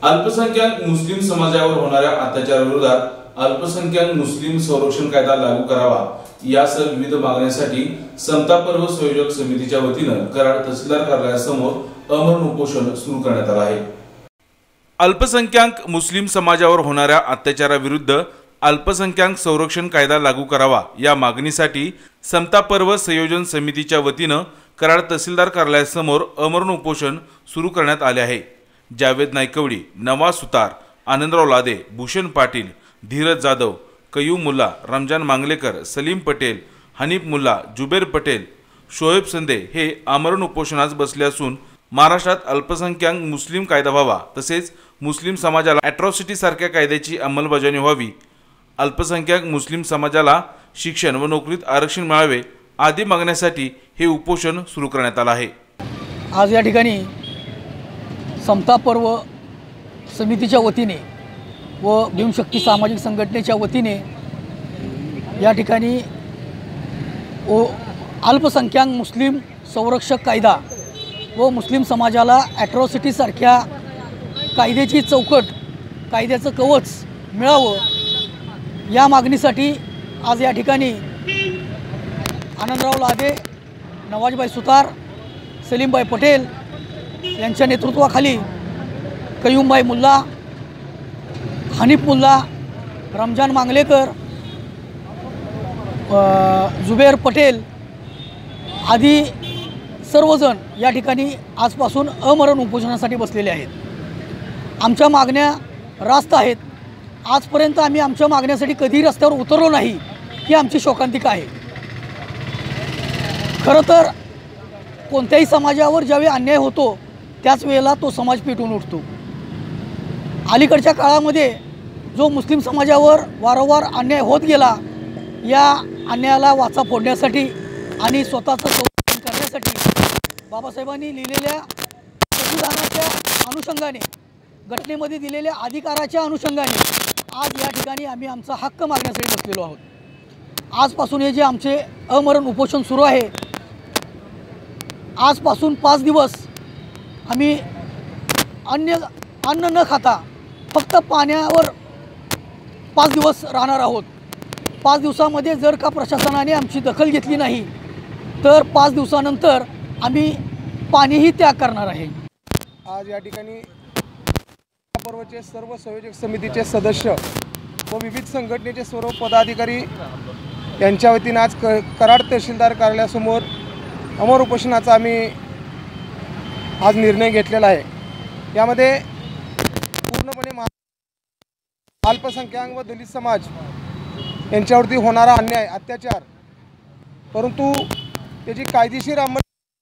अल्पसंख्याक मुस्लिम समाजावर होणाऱ्या अत्याचाराविरोधात अल्पसंख्याक मुस्लिम संरक्षण कायदा लागू करावा यासह विविध मागण्यांसाठी समता पर्व संयोजक समितीच्या वतीनं कराड तहसीलदार कार्यालयासमोर अमरण उपोषण सुरू करण्यात आलं आहे। अल्पसंख्याक मुस्लिम समाजावर होणाऱ्या अत्याचाराविरुद्ध अल्पसंख्याक संरक्षण कायदा लागू करावा या मागणीसाठी समता पर्व संयोजन समितीच्या वतीनं कराड तहसीलदार कार्यालयासमोर अमरण उपोषण सुरू करण्यात आले आहे। जावेद नायकवडी, नवाज सुतार, आनंदराव लादे, भूषण पाटील, धीरज जाधव, कयूम मुल्ला, रमजान मांगलेकर, सलीम पटेल, हनीफ मुल्ला, जुबेर पटेल, शोएब संदे हे आमरण उपोषणास बसले असून महाराष्ट्रात अल्पसंख्याक मुस्लिम कायदा व्हावा तसेच मुस्लिम समाजाला अॅट्रॉसिटी सारख्या कायद्याची अंमलबजावणी व्हावी, अल्पसंख्याक मुस्लिम समाजाला शिक्षण व नोकरीत आरक्षण मिळावे आदी मागण्यासाठी हे उपोषण सुरू करण्यात आले आहे। आज या ठिकाणी समता पर्व समितीच्या वतीने व भीमशक्ती सामाजिक संघटनेच्या वतीने या ठिकाणी अल्पसंख्याक मुस्लिम संरक्षक कायदा व मुस्लिम समाजाला ॲट्रॉसिटी सारख्या कायद्याची चौकट, कायद्याचं कवच मिळावं या मागणीसाठी आज या ठिकाणी आनंदराव लादे, नवाजभाई सुतार, सलीमभाई पटेल यांच्या नेतृत्वाखाली कयूमभाई मुल्ला, हनीफ मुल्ला, रमजान मांगलेकर, जुबेर पटेल आदी सर्वजण या ठिकाणी आजपासून अमरण उपोषणासाठी बसलेले आहेत। आमच्या मागण्या रास्त आहेत। आजपर्यंत आम्ही आमच्या मागण्यासाठी कधीही रस्त्यावर उतरलो नाही ही आमची शोकांतिका आहे। खरं तर कोणत्याही समाजावर ज्यावेळी अन्याय होतो त्याच वेळेला तो समाज पेटून उठतो। अलीकडच्या काळामध्ये जो मुस्लिम समाजावर वारंवार अन्याय होत गेला, या अन्यायाला वाचा फोडण्यासाठी आणि स्वतःचं संरक्षण करण्यासाठी बाबासाहेबांनी लिहिलेल्या संविधानाच्या अनुषंगाने, घटनेमध्ये दिलेल्या अधिकाराच्या अनुषंगाने आज या ठिकाणी आम्ही आमचा हक्क मागण्यासाठी बसलेलो आहोत। आजपासून हे जे आमचे अमरण उपोषण सुरू आहे, आजपासून 5 दिवस आम्ही अन्न न खाता फक्त पाण्यावर 5 दिवस राहणार आहोत। 5 दिवसामध्ये जर का प्रशासनाने आमची दखल घेतली नाही तर 5 दिवसानंतर आम्ही पाणीही त्याग करणार आहे। आज या ठिकाणी पर्वचे सर्व संयोजक समितीचे सदस्य व विविध संघटनेचे सर्व पदाधिकारी यांच्या वतीने आज कराड तहसीलदार कार्यालयासमोर अमर उपोषणाचा आम्ही आज निर्णय घेतलेला आहे। यामध्ये पूर्णपणे अल्पसंख्याक व दलित समाज यांच्यावरती होणारा अन्याय, अत्याचार, परंतु त्याची कायदेशीर अंमलबजावणी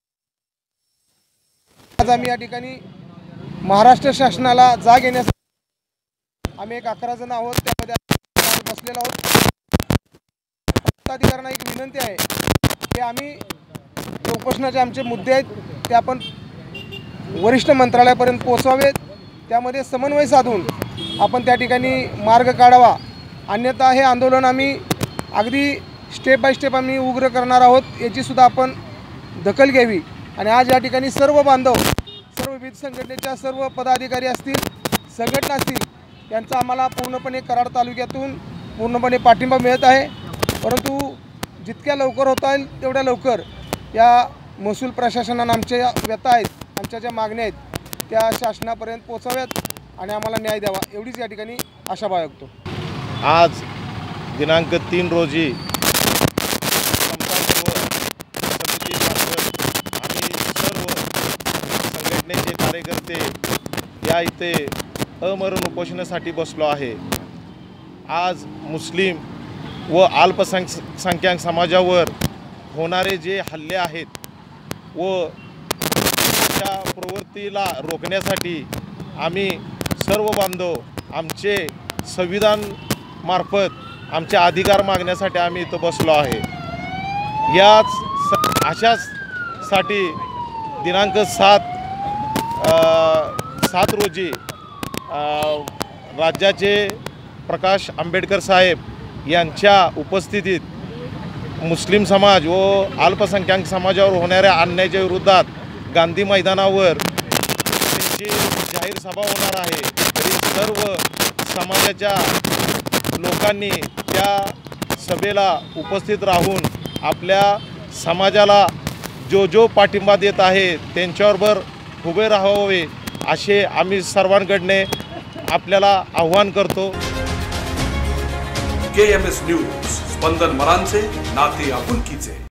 आज आम्ही या ठिकाणी महाराष्ट्र शासनाला जाग येण्यासाठी आम्ही एक 11 जण आहोत, त्यामध्ये बसलेलो आहोत। अधिकाऱ्यांना एक विनंती आहे की आम्ही उपोषणाचे आमचे मुद्दे आहेत ते आपण वरिष्ठ मंत्रालयापर्यंत पोहोचवावेत, त्यामध्ये समन्वय साधून आपण त्या ठिकाणी मार्ग काढावा, अन्यथा हे आंदोलन आम्ही अगदी स्टेप बाय स्टेप आम्ही उग्र करणार आहोत याची सुद्धा आपण दखल घ्यावी। आणि आज या ठिकाणी सर्व बांधव, सर्व विविध संघटनेच्या सर्व पदाधिकारी असतील, संघटना असतील, यांचा आम्हाला पूर्णपणे कराड तालुक्यातून पूर्णपणे पाठिंबा मिळत आहे। परंतु जितक्या लवकर होता येईल तेवढ्या लवकर या महसूल प्रशासनानं आमच्या व्यथा आहेत, आमच्या ज्या मागण्या आहेत त्या शासनापर्यंत पोहोचाव्यात आणि आम्हाला न्याय द्यावा एवढीच या ठिकाणी आशा बाळगतो। आज दिनांक 3 रोजी आम्ही सर्व संघटनेचे कार्यकर्ते या इथे अमरण उपोषणासाठी बसलो आहे। आज मुस्लिम व अल्पसंख्याक समाजावर होणारे जे हल्ले आहेत व त्या प्रवृत्तीला रोखण्यासाठी आम्ही सर्व बांधव आमचे संविधान मार्फत आमचे अधिकार मागण्यासाठी आम्ही इथं बसलो आहे। याच आशासाठी दिनांक 7 रोजी राज्याचे प्रकाश आंबेडकर साहेब यांच्या उपस्थितीत मुस्लिम समाज व अल्पसंख्याक समाजावर होणाऱ्या अन्यायाच्या विरोधात गांधी मैदानावर त्यांची जाहीर सभा होणार आहे तरी सर्व समाजाच्या लोकांनी त्या सभेला उपस्थित राहून आपल्या समाजाला जो पाठिंबा देत आहे त्यांच्याबरोबर उभे राहावे असे आम्ही सर्वांकडने आपल्याला आव्हान करतो। KMS न्यूज, स्पंदन मरांचे नाते आपुलकीचे।